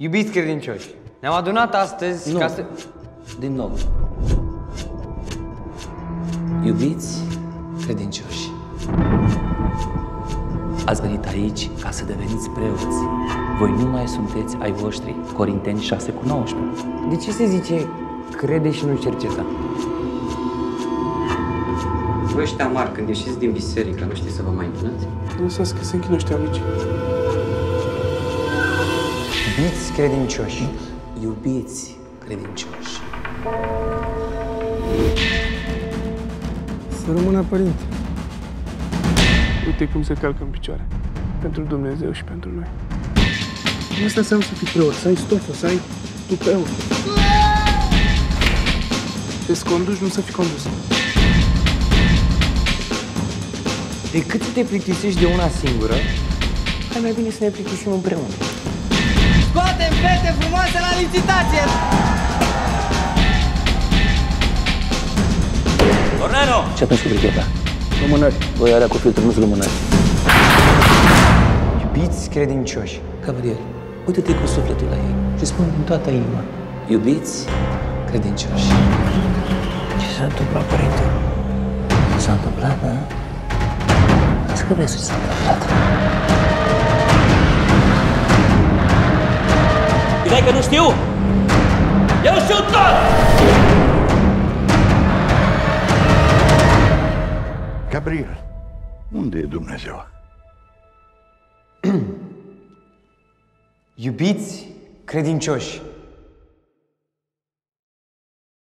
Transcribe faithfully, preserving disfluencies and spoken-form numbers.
Iubiți credincioși, ne-am adunat astăzi Nu. ca să... Din nou. Iubiți credincioși, ați venit aici ca să deveniți preoți. Voi nu mai sunteți ai voștri. Corinteni șase cu nouăsprezece. De ce se zice crede și nu cerceta? Voi ăștia mari, când ieșiți din biserică, nu știți să vă mai închinați? Lăsați că se închină ăștia mici. Iubiți credincioși. Iubiți credincioși. Să rămână părinte. Uite cum se calcă în picioare. Pentru Dumnezeu și pentru noi. Asta înseamnă să fii preot, să ai stofă, să ai tupeu. Să-ți conduci, nu să fii condus. Decât să te plictisești de una singură, hai mai bine să ne plictisim împreună. Scoatem fete frumoase la licitație! Ornano! Ce atunci cu bricheta? Lumânări. Voi alea cu filtrul, nu-s lumânări. Iubiți credincioși. Gabriel, uite-te cu sufletul la ei și spune din toată inima. Iubiți credincioși. Ce s-a întâmplat, părinte? Ce s-a întâmplat, da? Să că vezi ce s-a întâmplat. Credeai că nu știu? Eu știu tot! Gabriel, unde e Dumnezeu? Iubiți credincioși.